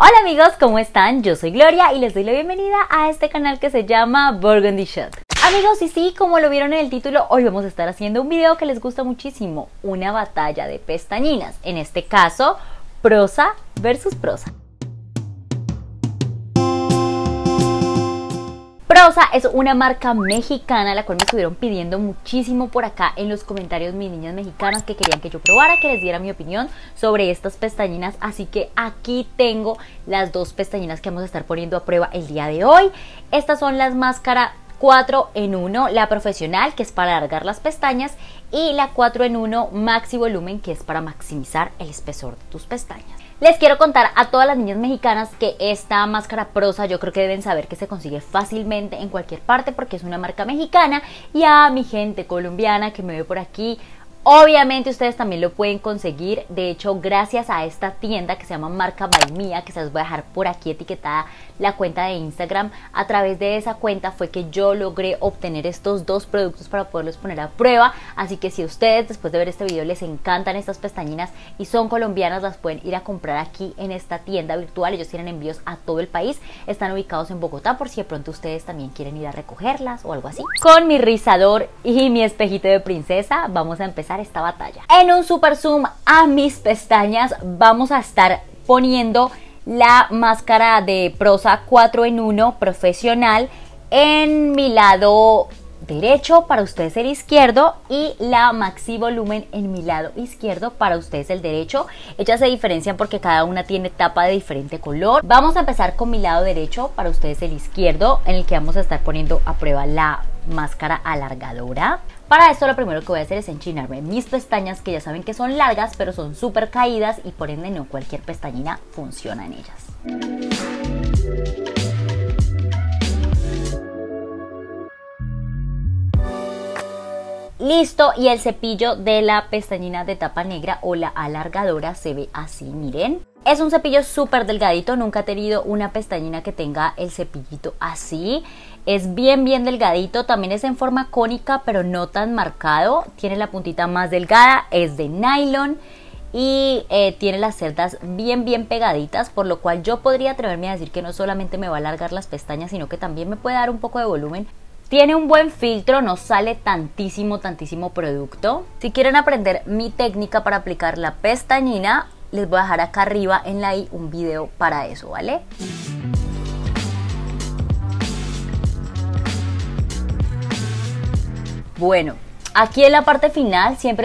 Hola amigos, ¿cómo están? Yo soy Gloria y les doy la bienvenida a este canal que se llama Burgundy Shot. Amigos, y sí, como lo vieron en el título, hoy vamos a estar haciendo un video que les gusta muchísimo, una batalla de pestañinas, en este caso, prosa versus prosa. Prosa es una marca mexicana, la cual me estuvieron pidiendo muchísimo por acá en los comentarios mis niñas mexicanas que querían que yo probara, que les diera mi opinión sobre estas pestañinas. Así que aquí tengo las dos pestañinas que vamos a estar poniendo a prueba el día de hoy. Estas son las máscaras 4 en 1, la profesional, que es para alargar las pestañas, y la 4 en 1 maxi volumen, que es para maximizar el espesor de tus pestañas. Les quiero contar a todas las niñas mexicanas que esta máscara prosa yo creo que deben saber que se consigue fácilmente en cualquier parte porque es una marca mexicana, y a mi gente colombiana que me ve por aquí, obviamente ustedes también lo pueden conseguir. De hecho, gracias a esta tienda que se llama Marca by Mía, que se los voy a dejar por aquí etiquetada la cuenta de Instagram, a través de esa cuenta fue que yo logré obtener estos dos productos para poderlos poner a prueba. Así que si a ustedes después de ver este video les encantan estas pestañinas y son colombianas, las pueden ir a comprar aquí en esta tienda virtual. Ellos tienen envíos a todo el país, están ubicados en Bogotá por si de pronto ustedes también quieren ir a recogerlas o algo así. Con mi rizador y mi espejito de princesa vamos a empezar esta batalla. En un super zoom a mis pestañas vamos a estar poniendo la máscara de prosa 4 en 1 profesional en mi lado derecho, para ustedes el izquierdo, y la maxi volumen en mi lado izquierdo, para ustedes el derecho. Ellas se diferencian porque cada una tiene tapa de diferente color. Vamos a empezar con mi lado derecho, para ustedes el izquierdo, en el que vamos a estar poniendo a prueba la máscara alargadora. Para esto lo primero que voy a hacer es enchinarme mis pestañas, que ya saben que son largas pero son súper caídas y por ende no cualquier pestañina funciona en ellas. Listo, y el cepillo de la pestañina de tapa negra o la alargadora se ve así, miren. Es un cepillo súper delgadito, nunca he tenido una pestañina que tenga el cepillito así. Es bien delgadito, también es en forma cónica pero no tan marcado. Tiene la puntita más delgada, es de nylon y tiene las cerdas bien pegaditas, por lo cual yo podría atreverme a decir que no solamente me va a alargar las pestañas, sino que también me puede dar un poco de volumen. Tiene un buen filtro, no sale tantísimo producto. Si quieren aprender mi técnica para aplicar la pestañina, les voy a dejar acá arriba en la i un video para eso, ¿vale? Bueno, aquí en la parte final siempre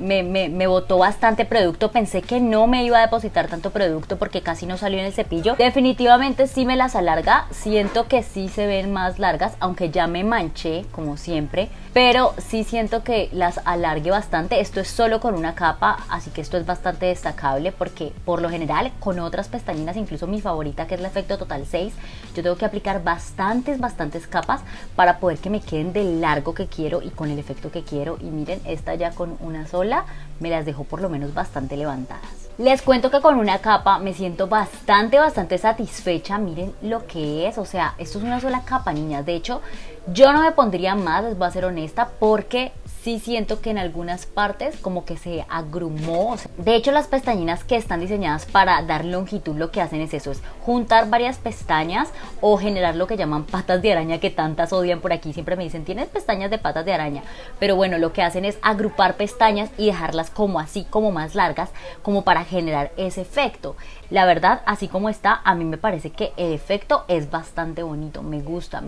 me botó bastante producto. Pensé que no me iba a depositar tanto producto porque casi no salió en el cepillo. Definitivamente sí me las alarga. Siento que sí se ven más largas, aunque ya me manché como siempre. Pero sí siento que las alargue bastante. Esto es solo con una capa, así que esto es bastante destacable porque por lo general con otras pestañinas, incluso mi favorita que es la Efecto Total 6, yo tengo que aplicar bastantes capas para poder que me queden del largo que quiero y con el efecto que quiero. Y miren, esta ya con una sola me las dejo por lo menos bastante levantadas. Les cuento que con una capa me siento bastante satisfecha. Miren lo que es, o sea, esto es una sola capa, niñas. De hecho, yo no me pondría más, les voy a ser honesta, porque sí siento que en algunas partes como que se agrumó. De hecho, las pestañinas que están diseñadas para dar longitud lo que hacen es eso, es juntar varias pestañas o generar lo que llaman patas de araña, que tantas odian por aquí. Siempre me dicen, tienes pestañas de patas de araña, pero bueno, lo que hacen es agrupar pestañas y dejarlas como así, como más largas, como para generar ese efecto. La verdad, así como está, a mí me parece que el efecto es bastante bonito, me gusta,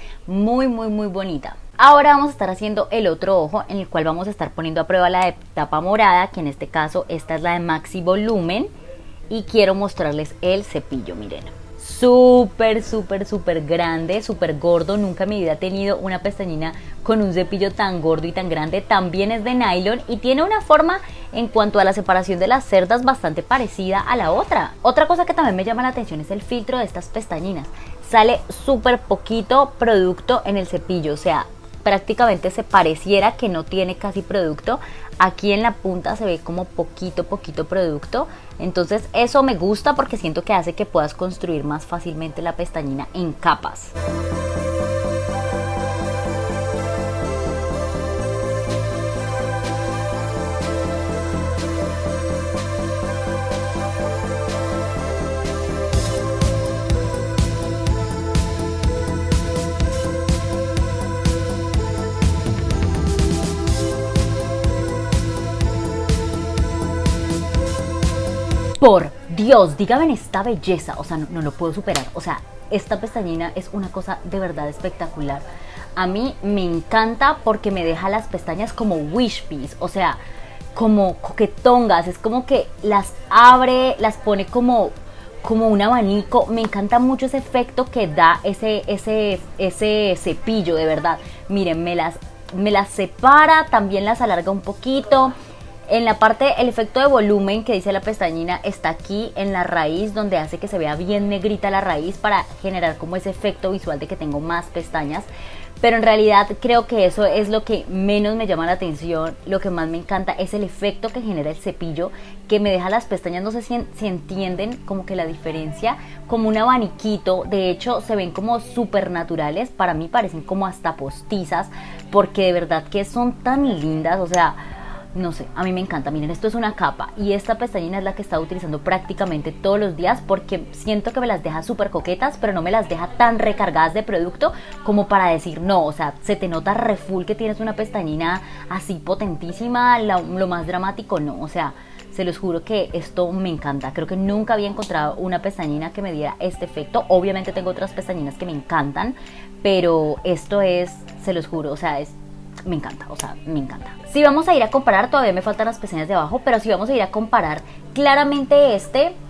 muy bonita. Ahora vamos a estar haciendo el otro ojo, en el cual vamos a estar poniendo a prueba la de tapa morada, que en este caso esta es la de maxi volumen, y quiero mostrarles el cepillo. Miren, súper grande, súper gordo. Nunca en mi vida he tenido una pestañina con un cepillo tan gordo y tan grande. También es de nylon y tiene una forma en cuanto a la separación de las cerdas bastante parecida a la otra. Otra cosa que también me llama la atención es el filtro de estas pestañinas. Sale súper poquito producto en el cepillo, o sea, prácticamente se pareciera que no tiene casi producto. Aquí en la punta se ve como poquito producto. Entonces eso me gusta porque siento que hace que puedas construir más fácilmente la pestañina en capas. por Dios, dígame esta belleza, o sea, no lo puedo superar, o sea, esta pestañina es una cosa de verdad espectacular. A mí me encanta porque me deja las pestañas como wish piece, o sea, como coquetongas, es como que las abre, las pone como un abanico. Me encanta mucho ese efecto que da ese cepillo, de verdad. Miren, me las separa, también las alarga un poquito. En la parte, el efecto de volumen que dice la pestañina está aquí en la raíz, donde hace que se vea bien negrita la raíz para generar como ese efecto visual de que tengo más pestañas. Pero en realidad creo que eso es lo que menos me llama la atención. Lo que más me encanta es el efecto que genera el cepillo, que me deja las pestañas, no sé si entienden como que la diferencia, como un abaniquito. De hecho se ven como súper naturales, para mí parecen como hasta postizas, porque de verdad que son tan lindas, o sea, no sé, a mí me encanta. Miren, esto es una capa y esta pestañina es la que he estado utilizando prácticamente todos los días porque siento que me las deja súper coquetas, pero no me las deja tan recargadas de producto como para decir no, o sea, se te nota re full que tienes una pestañina así potentísima, lo más dramático no, o sea, se los juro que esto me encanta. Creo que nunca había encontrado una pestañina que me diera este efecto. Obviamente tengo otras pestañinas que me encantan, pero esto es, se los juro, o sea, me encanta, o sea, me encanta. Si vamos a ir a comparar, todavía me faltan las pestañas de abajo, pero si vamos a ir a comparar, claramente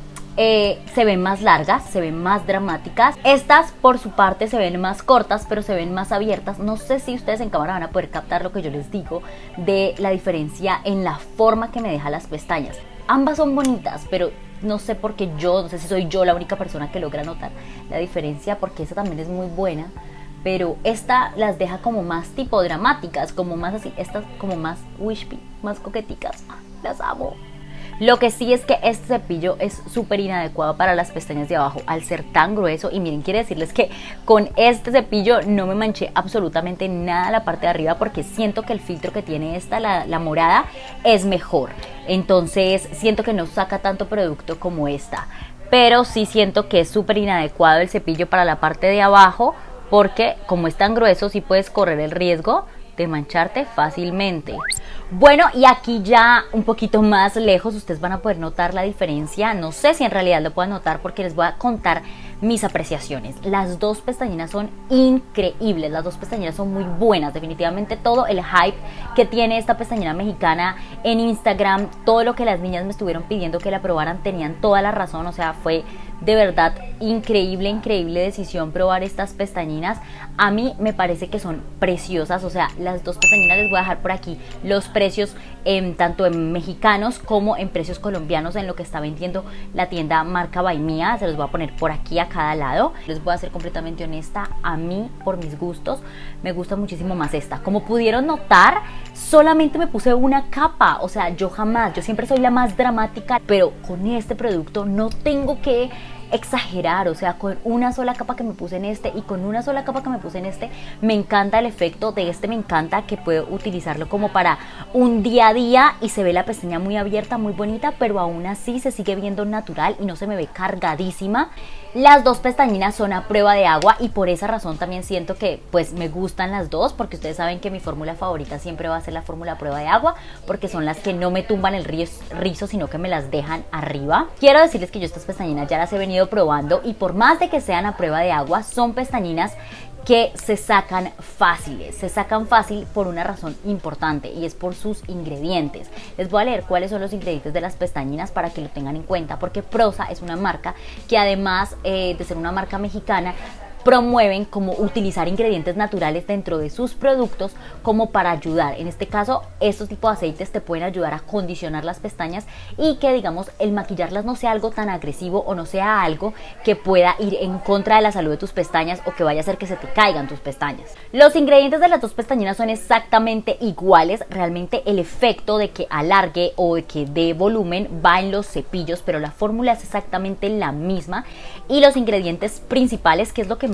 se ven más largas, se ven más dramáticas. Estas por su parte se ven más cortas, pero se ven más abiertas. No sé si ustedes en cámara van a poder captar lo que yo les digo de la diferencia en la forma que me deja las pestañas. Ambas son bonitas, pero no sé por qué no sé si soy yo la única persona que logra notar la diferencia, porque esta también es muy buena. Pero esta las deja como más tipo dramáticas, como más así, estas como más wispy, más coqueticas. Las amo. Lo que sí es que este cepillo es súper inadecuado para las pestañas de abajo al ser tan grueso. Y miren, quiero decirles que con este cepillo no me manché absolutamente nada la parte de arriba, porque siento que el filtro que tiene esta, la morada, es mejor. Entonces siento que no saca tanto producto como esta. Pero sí siento que es súper inadecuado el cepillo para la parte de abajo, porque como es tan grueso sí puedes correr el riesgo de mancharte fácilmente. Bueno, y aquí ya un poquito más lejos ustedes van a poder notar la diferencia. No sé si en realidad lo puedan notar porque les voy a contar mis apreciaciones. Las dos pestañinas son increíbles, las dos pestañinas son muy buenas. Definitivamente todo el hype que tiene esta pestañina mexicana en Instagram, todo lo que las niñas me estuvieron pidiendo que la probaran, tenían toda la razón. O sea, fue de verdad increíble decisión probar estas pestañinas. A mí me parece que son preciosas, o sea, las dos pestañinas, les voy a dejar por aquí los precios tanto en mexicanos como en precios colombianos en lo que está vendiendo la tienda marca By Mía. Se los voy a poner por aquí a cada lado. Les voy a ser completamente honesta, a mí por mis gustos me gusta muchísimo más esta. Como pudieron notar, solamente me puse una capa, o sea, yo siempre soy la más dramática, pero con este producto no tengo que exagerar, o sea, con una sola capa que me puse en este y con una sola capa que me puse en este, me encanta el efecto de este. Me encanta que puedo utilizarlo como para un día a día y se ve la pestaña muy abierta, muy bonita, pero aún así se sigue viendo natural y no se me ve cargadísima. Las dos pestañinas son a prueba de agua y por esa razón también siento que pues me gustan las dos, porque ustedes saben que mi fórmula favorita siempre va a ser la fórmula a prueba de agua, porque son las que no me tumban el rizo, sino que me las dejan arriba. Quiero decirles que yo estas pestañinas ya las he venido probando y por más de que sean a prueba de agua, son pestañinas que se sacan fáciles. Se sacan fácil por una razón importante y es por sus ingredientes. Les voy a leer cuáles son los ingredientes de las pestañinas para que lo tengan en cuenta, porque Prosa es una marca que además de ser una marca mexicana, promueven como utilizar ingredientes naturales dentro de sus productos como para ayudar. En este caso, estos tipos de aceites te pueden ayudar a condicionar las pestañas y que, digamos, el maquillarlas no sea algo tan agresivo o no sea algo que pueda ir en contra de la salud de tus pestañas o que vaya a hacer que se te caigan tus pestañas. Los ingredientes de las dos pestañinas son exactamente iguales. Realmente el efecto de que alargue o de que dé volumen va en los cepillos, pero la fórmula es exactamente la misma y los ingredientes principales, que es lo que más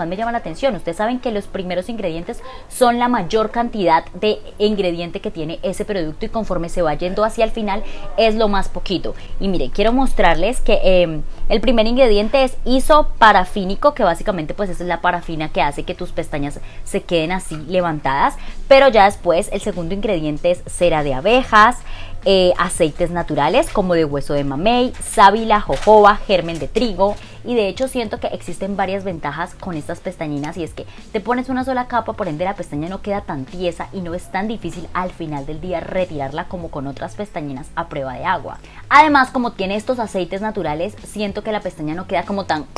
más me llama la atención. Ustedes saben que los primeros ingredientes son la mayor cantidad de ingrediente que tiene ese producto y conforme se va yendo hacia el final es lo más poquito. Y mire, quiero mostrarles que el primer ingrediente es isoparafínico, que básicamente pues es la parafina que hace que tus pestañas se queden así levantadas, pero ya después el segundo ingrediente es cera de abejas, aceites naturales como de hueso de mamey, sábila, jojoba, germen de trigo. Y de hecho siento que existen varias ventajas con estas pestañinas, y es que te pones una sola capa, por ende la pestaña no queda tan tiesa y no es tan difícil al final del día retirarla como con otras pestañinas a prueba de agua. Además, como tiene estos aceites naturales, siento que la pestaña no queda como tan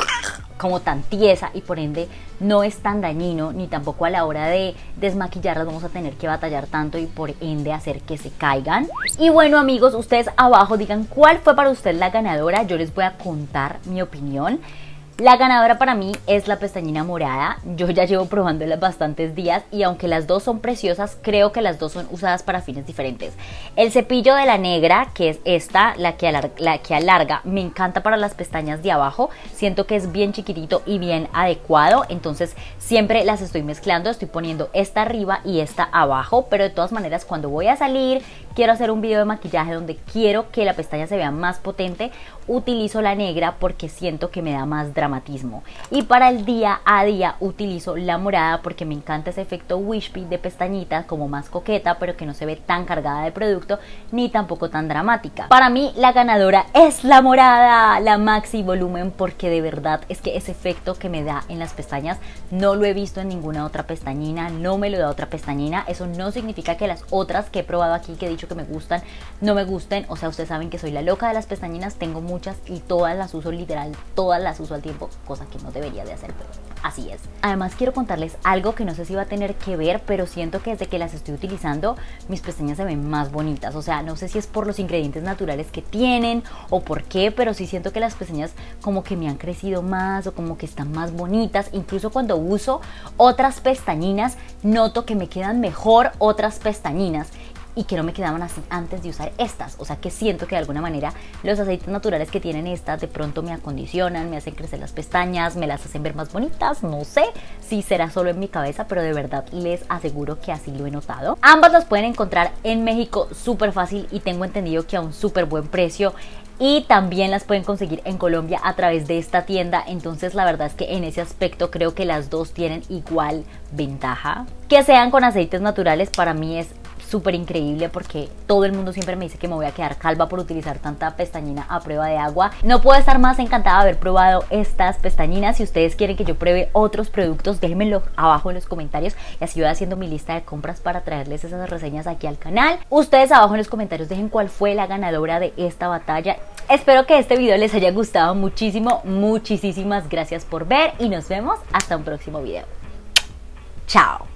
tiesa y por ende no es tan dañino, ni tampoco a la hora de desmaquillarlas vamos a tener que batallar tanto y por ende hacer que se caigan. Y bueno amigos, ustedes abajo digan cuál fue para usted la ganadora. Yo les voy a contar mi opinión. La ganadora para mí es la pestañina morada. Yo ya llevo probándolas bastantes días y aunque las dos son preciosas, creo que las dos son usadas para fines diferentes. El cepillo de la negra, que es esta, la que alarga, me encanta para las pestañas de abajo. Siento que es bien chiquitito y bien adecuado, entonces siempre las estoy mezclando. Estoy poniendo esta arriba y esta abajo, pero de todas maneras cuando voy a salir, quiero hacer un video de maquillaje donde quiero que la pestaña se vea más potente, utilizo la negra porque siento que me da más dramatismo. Y para el día a día utilizo la morada porque me encanta ese efecto wispy de pestañitas, como más coqueta, pero que no se ve tan cargada de producto ni tampoco tan dramática. Para mí la ganadora es la morada, la Maxi Volumen, porque de verdad es que ese efecto que me da en las pestañas no lo he visto en ninguna otra pestañina, no me lo da otra pestañina. Eso no significa que las otras que he probado aquí, que he dicho que me gustan, no me gusten. O sea, ustedes saben que soy la loca de las pestañinas, tengo muchas y todas las uso, literal, todas las uso al tiempo, cosa que no debería de hacer, pero así es. Además quiero contarles algo que no sé si va a tener que ver, pero siento que desde que las estoy utilizando mis pestañas se ven más bonitas. O sea, no sé si es por los ingredientes naturales que tienen o por qué, pero sí siento que las pestañas como que me han crecido más o como que están más bonitas. Incluso cuando uso otras pestañinas noto que me quedan mejor otras pestañinas y que no me quedaban así antes de usar estas. O sea que siento que de alguna manera los aceites naturales que tienen estas de pronto me acondicionan, me hacen crecer las pestañas, me las hacen ver más bonitas. No sé si será solo en mi cabeza, pero de verdad les aseguro que así lo he notado. Ambas las pueden encontrar en México súper fácil y tengo entendido que a un súper buen precio. Y también las pueden conseguir en Colombia a través de esta tienda. Entonces la verdad es que en ese aspecto creo que las dos tienen igual ventaja. Que sean con aceites naturales para mí es súper increíble porque todo el mundo siempre me dice que me voy a quedar calva por utilizar tanta pestañina a prueba de agua. No puedo estar más encantada de haber probado estas pestañinas. Si ustedes quieren que yo pruebe otros productos, déjenmelo abajo en los comentarios y así voy haciendo mi lista de compras para traerles esas reseñas aquí al canal. Ustedes abajo en los comentarios dejen cuál fue la ganadora de esta batalla. Espero que este video les haya gustado muchísimo. Muchísimas gracias por ver y nos vemos hasta un próximo video. Chao.